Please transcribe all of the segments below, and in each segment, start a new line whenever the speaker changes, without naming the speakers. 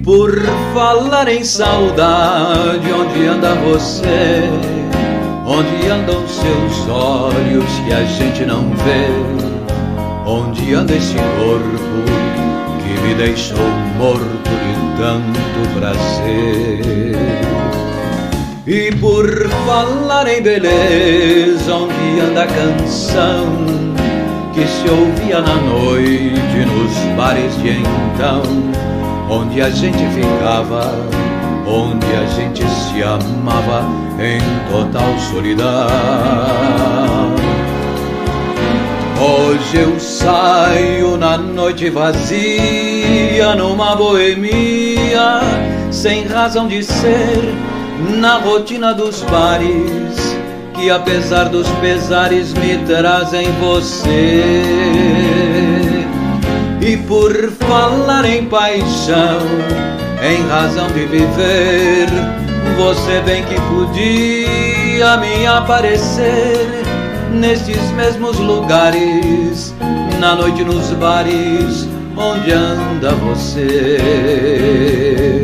Por falar em saudade, onde anda você? Onde andam seus olhos que a gente não vê? Onde anda esse corpo que me deixou morto de tanto prazer? E por falar em beleza, onde anda a canção que se ouvia na noite nos bares de então? Onde a gente ficava, onde a gente se amava em total solidão. Hoje eu saio na noite vazia, numa boemia, sem razão de ser, na rotina dos bares, que apesar dos pesares me trazem você. E por falar em paixão, em razão de viver, você bem que podia me aparecer nestes mesmos lugares, na noite nos bares, onde anda você?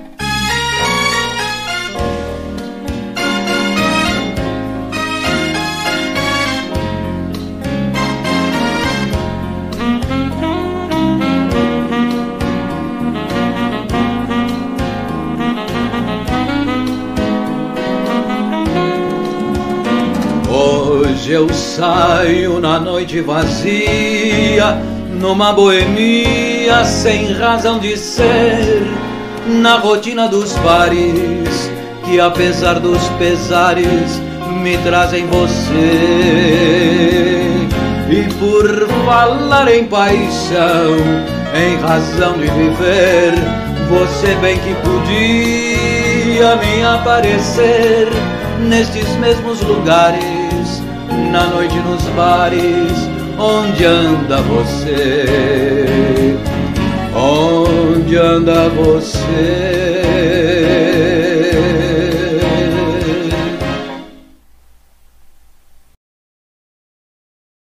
Hoje eu saio na noite vazia, numa boemia, sem razão de ser, na rotina dos bares, que apesar dos pesares me trazem você. E por falar em paixão, em razão de viver, você bem que podia me aparecer nestes mesmos lugares, na noite nos bares, onde anda você? Onde anda você?